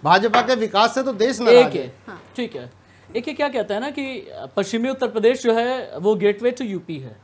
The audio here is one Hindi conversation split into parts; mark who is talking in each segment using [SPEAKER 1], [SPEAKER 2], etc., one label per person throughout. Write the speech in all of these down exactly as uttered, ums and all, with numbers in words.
[SPEAKER 1] भाजपा के विकास से तो देश नाराज है।
[SPEAKER 2] ठीक है, एक ये क्या कहता है ना कि पश्चिमी उत्तर प्रदेश जो है वो गेटवे टू यूपी है,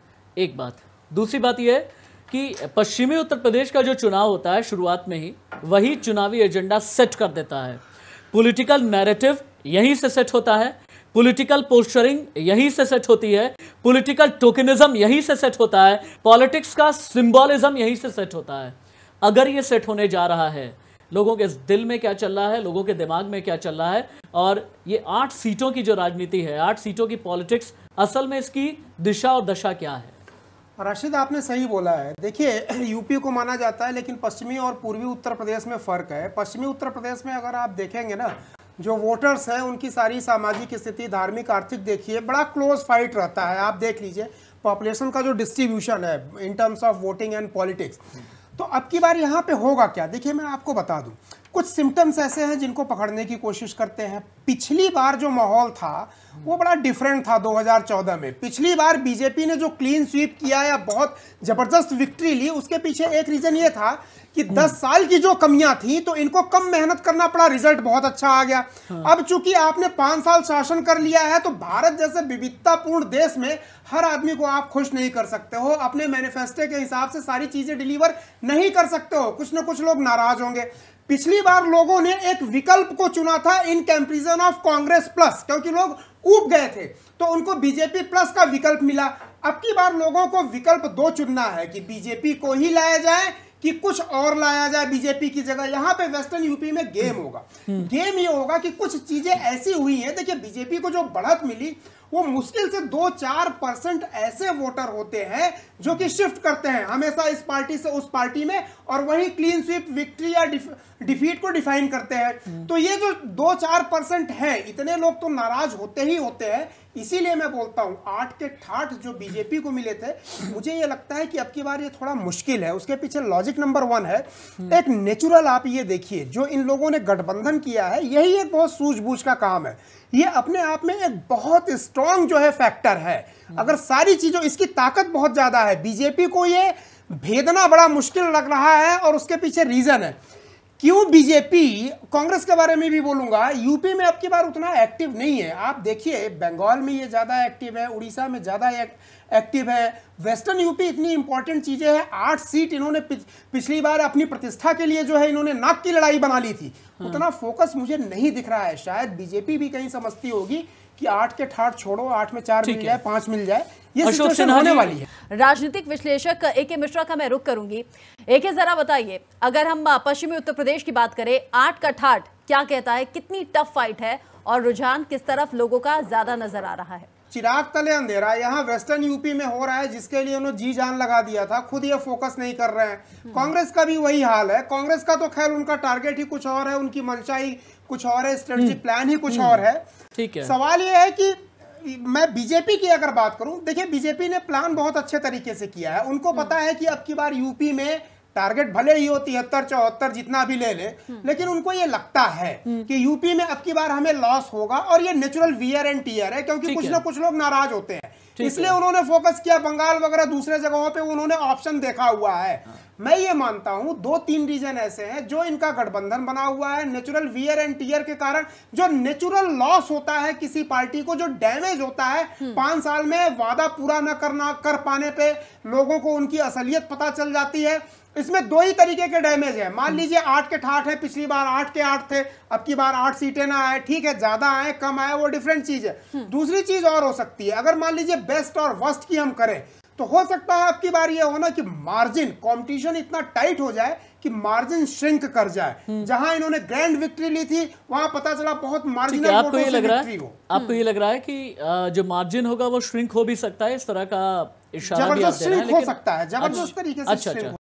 [SPEAKER 2] एक बात। दूसरी बात यह है कि पश्चिमी उत्तर प्रदेश का जो चुनाव होता है शुरुआत में ही वही चुनावी एजेंडा सेट कर देता है। पॉलिटिकल नैरेटिव यहीं से सेट होता है, पॉलिटिकल पोस्चरिंग यहीं से सेट होती है, पॉलिटिकल टोकनिज्म यहीं से सेट होता है, पॉलिटिक्स का सिंबॉलिज्म यहीं से सेट होता है। अगर ये सेट होने जा रहा है, लोगों के दिल में क्या चल रहा है, लोगों के दिमाग में क्या चल रहा है, और ये आठ सीटों की जो राजनीति है, आठ सीटों की पॉलिटिक्स, असल में इसकी दिशा और दशा क्या है?
[SPEAKER 3] राशिद, आपने सही बोला है। देखिए, यूपी को माना जाता है, लेकिन पश्चिमी और पूर्वी उत्तर प्रदेश में फ़र्क है। पश्चिमी उत्तर प्रदेश में अगर आप देखेंगे ना, जो वोटर्स हैं उनकी सारी सामाजिक स्थिति, धार्मिक, आर्थिक देखिए, बड़ा क्लोज फाइट रहता है। आप देख लीजिए पॉपुलेशन का जो डिस्ट्रीब्यूशन है in terms of voting and politics. तो अब की बार यहाँ पे होगा क्या, देखिए मैं आपको बता दूं, कुछ सिम्टम्स ऐसे हैं जिनको पकड़ने की कोशिश करते हैं। पिछली बार जो माहौल था वो बड़ा डिफरेंट था दो हज़ार चौदह में। पिछली बार बीजेपी ने जो क्लीन स्वीप किया या बहुत जबरदस्त विक्ट्री ली, उसके पीछे एक रीजन ये था कि दस साल की जो कमियां थी तो इनको कम मेहनत करना पड़ा, रिजल्ट बहुत अच्छा आ गया। हाँ। अब चूंकि आपने पांच साल शासन कर लिया है तो भारत जैसे विविधतापूर्ण देश में हर आदमी को आप खुश नहीं कर सकते हो, अपने मैनिफेस्टो के हिसाब से सारी चीजें डिलीवर नहीं कर सकते हो, कुछ ना कुछ लोग नाराज होंगे। पिछली बार लोगों ने एक विकल्प को चुना था in comparison of Congress plus, क्योंकि लोग ऊब गए थे तो उनको बीजेपी प्लस का विकल्प मिला। अब की बार लोगों को विकल्प दो चुनना है कि बीजेपी को ही लाया जाए कि कुछ और लाया जाए बीजेपी की जगह। यहाँ पे वेस्टर्न यूपी में गेम होगा। गेम ये होगा कि कुछ चीजें ऐसी हुई हैं, देखिए बीजेपी को जो बढ़त मिली वो मुश्किल से दो चार परसेंट ऐसे वोटर होते हैं जो कि शिफ्ट करते हैं हमेशा इस पार्टी से उस पार्टी में, और वही क्लीन स्वीप, विक्ट्री या डिफीट को डिफाइन करते हैं। तो ये जो दो चार परसेंट है, इतने लोग तो नाराज होते ही होते हैं। इसीलिए मैं बोलता हूं आठ के ठाठ जो बीजेपी को मिले थे, मुझे ये लगता है कि अब की बार ये थोड़ा मुश्किल है। उसके पीछे लॉजिक नंबर वन है, एक नेचुरल, आप ये देखिए जो इन लोगों ने गठबंधन किया है, यही एक बहुत सूझबूझ का काम है। ये अपने आप में एक बहुत स्ट्रॉन्ग जो है फैक्टर है। अगर सारी चीजों, इसकी ताकत बहुत ज्यादा है, बीजेपी को ये भेदना बड़ा मुश्किल लग रहा है, और उसके पीछे रीजन है क्यों बीजेपी, कांग्रेस के बारे में भी बोलूंगा, यूपी में अब की बार उतना एक्टिव नहीं है। आप देखिए बंगाल में ये ज्यादा एक्टिव है, उड़ीसा में ज्यादा एक्टिव है, वेस्टर्न यूपी इतनी इंपॉर्टेंट चीजें हैं, आठ सीट इन्होंने पिछली बार अपनी प्रतिष्ठा के लिए जो है इन्होंने नाक की लड़ाई बना ली थी। उतना फोकस मुझे नहीं दिख रहा है। शायद बीजेपी भी कहीं समझती होगी कि आठ के ठाठ छोड़ो, आठ में चार मिल जाए, पांच मिल जाए, ये सिचुएशन होने वाली है।
[SPEAKER 4] राजनीतिक विश्लेषक ए के मिश्रा का मैं रुख करूंगी। ए के जरा बताइए, अगर हम पश्चिमी उत्तर प्रदेश की बात करें, आठ का ठाठ क्या कहता है, कितनी टफ फाइट है और रुझान किस तरफ लोगों का ज्यादा नजर आ रहा है?
[SPEAKER 3] चिराग तले अंधेरा यहाँ वेस्टर्न यूपी में हो रहा है, जिसके लिए उन्होंने जी जान लगा दिया था, खुद ये फोकस नहीं कर रहे हैं। कांग्रेस का भी वही हाल है। कांग्रेस का तो खैर उनका टारगेट ही कुछ और है, उनकी मंशा ही कुछ और है, स्ट्रेटेजिक प्लान ही कुछ और है।
[SPEAKER 2] ठीक है,
[SPEAKER 3] सवाल ये है कि मैं बीजेपी की अगर बात करूं, देखिए बीजेपी ने प्लान बहुत अच्छे तरीके से किया है। उनको पता है कि अब की बार यूपी में टारगेट भले ही हो तिहत्तर चौहत्तर जितना भी ले ले, लेकिन उनको ये लगता है कि यूपी में अब की बार हमें लॉस होगा, और ये नेचुरल वियर एंड टीयर है, क्योंकि कुछ ना कुछ लोग नाराज होते हैं, इसलिए उन्होंने फोकस किया। बंगाल वगैरह दूसरे जगहों पे उन्होंने ऑप्शन देखा हुआ है। मैं ये मानता हूं दो तीन रीजन ऐसे हैं जो इनका गठबंधन बना हुआ है, नेचुरल वियर एंड टीयर के कारण। जो नेचुरल लॉस होता है किसी पार्टी को, जो डैमेज होता है पांच साल में वादा पूरा न करना कर पाने पे लोगों को उनकी असलियत पता चल जाती है। इसमें दो ही तरीके के डैमेज है। मान लीजिए आठ के ठाठ है, पिछली बार आठ के आठ थे, अब की बार आठ सीटें ना आए, ठीक है, ज्यादा आए कम आए वो डिफरेंट चीज है। दूसरी चीज और हो सकती है, अगर मान लीजिए बेस्ट और वर्स्ट की हम करें, तो हो सकता है अब की बार ये होना कि मार्जिन कंपटीशन इतना टाइट हो जाए कि मार्जिन श्रिंक कर जाए। जहां इन्होंने ग्रैंड विक्ट्री ली थी वहां पता चला बहुत मार्जिनल
[SPEAKER 2] आपको ये लग रहा है आपको ये लग रहा है कि जो मार्जिन होगा वो श्रिंक हो भी सकता है, इस तरह का इशारा भी आप दे रहे हैं,
[SPEAKER 3] हो सकता है जबरदस्त तरीके से।